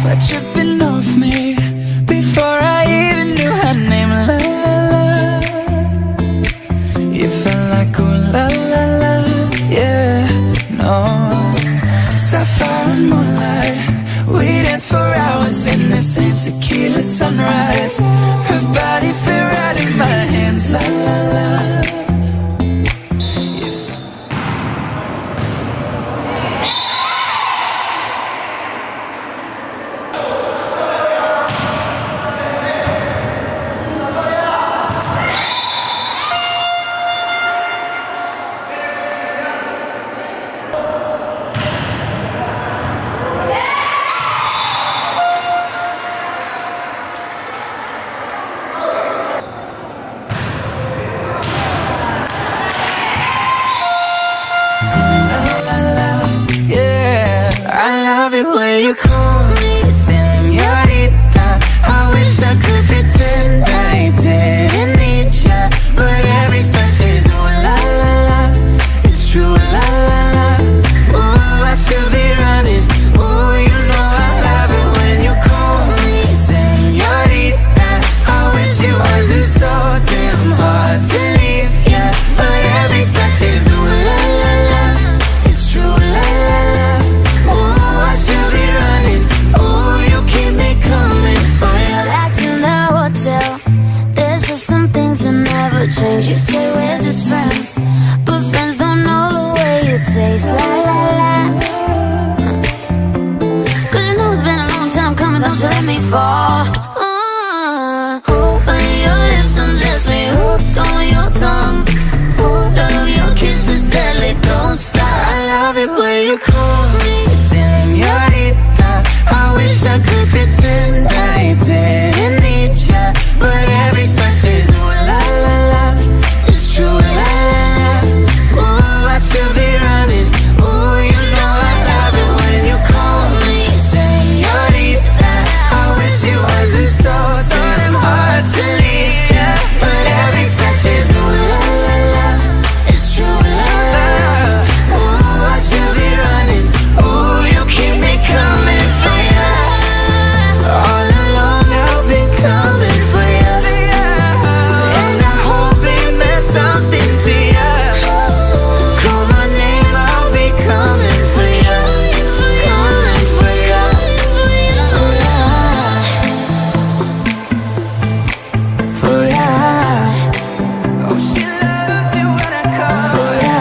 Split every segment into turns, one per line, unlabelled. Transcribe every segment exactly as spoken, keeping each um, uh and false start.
sweat dripping off me before I even knew her name. La la la, you felt like ooh la la la, yeah, no. Sapphire and moonlight, we danced for hours in the same tequila sunrise. Her body fit right in my hands, la la la. Where you call me señorita, I wish I could pretend I didn't need ya, but every touch is ooh la la la, it's true la la la. Ooh, I should be running, ooh, you know I love it when you call me señorita. I wish it wasn't so damn hard to leave ya, but every touch is ooh la la la, it's true la la la. Ooh, I should be running, ooh, you keep me coming for you.
Back in the hotel, there's just some things that never change. You say we're just friends, but friends don't know the way you taste. La la la, cause you know it's been a long time coming, don't you let me fall. uh, When your lips undress me, hooked on your tongue. Love your kisses deadly, don't stop.
I love it when you call me señorita. I wish I could pretend I didn't need ya, but every touch is ooh la la la, it's true la la la. Ooh, I should be running, ooh, you know I love it when you call me señorita. I wish it wasn't so damn hard to leave ya, but every touch is ooh la la la, it's true la la la. Ooh, I should be running, ooh, you keep me coming for ya. All along I've been coming for ya, and I hope it meant something to ya. Call my name, I'll be coming for ya, coming for ya, for ya. Oh, she loves it when I call for ya.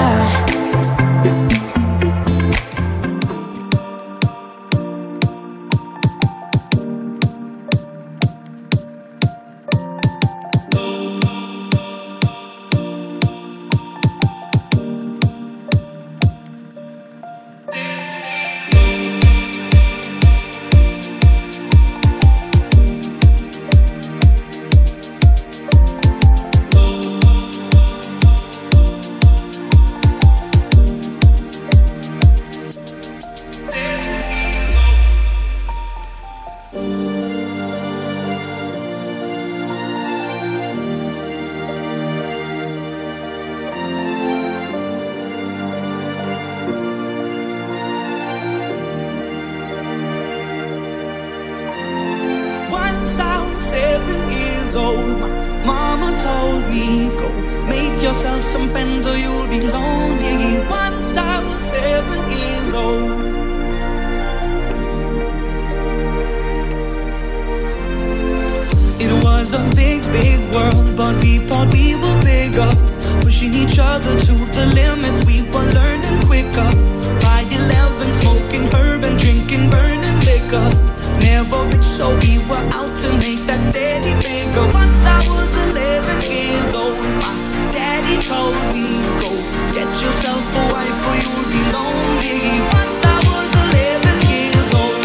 Once I was seven years old, my mama told me, go make yourself some friends or you'll be lonely. Once I was seven years old. It was a big, big world, but we thought we were bigger, pushing each other to the limits, we were learning quicker. By eleven, smoking herb and drinking burning liquor. Never rich, so we were out to make that steady figure. Once I was eleven years old, my daddy told me, go get yourself a wife or you'll be lonely. Once I was eleven years old.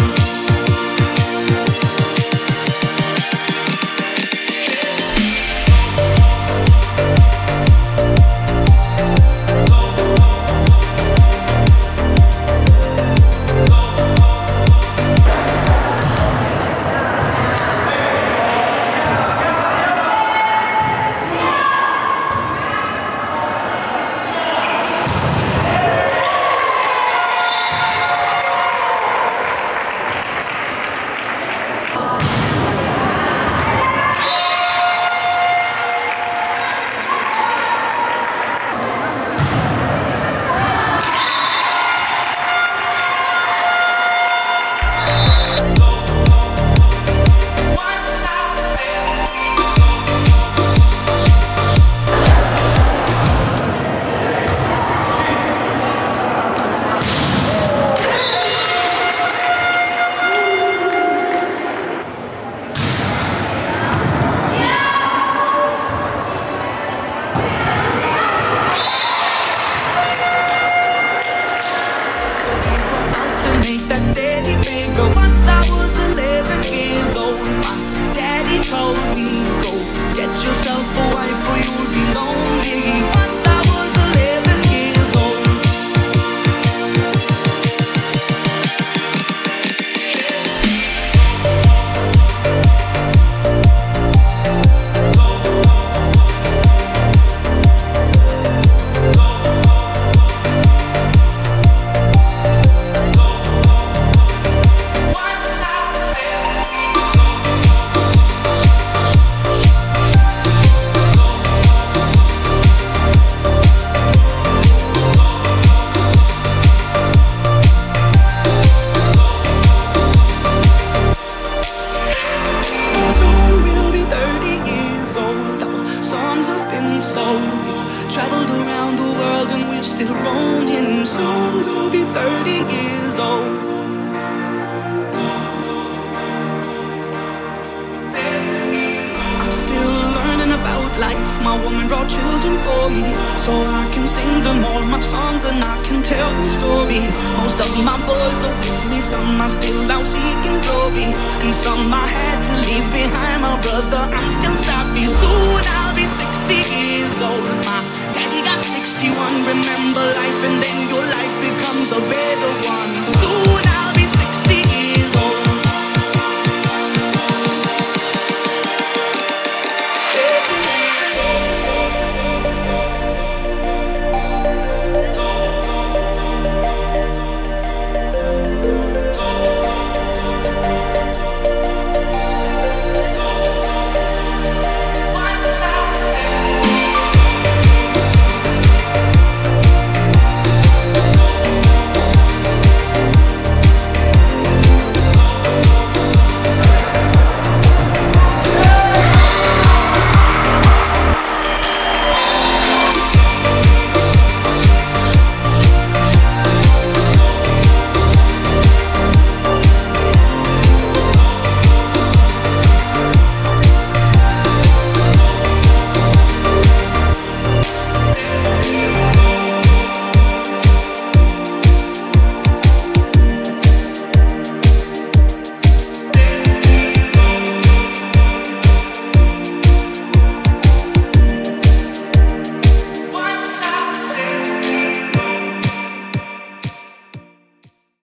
choose yourself a wife or you would be lonely. Once I was eleven years old. Traveled around the world and we're still roaming. Soon we'll be thirty years old. I'm still learning about life. My woman brought children for me, so I can sing them all my songs and I can tell them stories. Most of my boys are with me, some are still out seeking glory, and some I had to leave behind. My brother, I'm still sorry. Soon I'll be sixty years old. My daddy got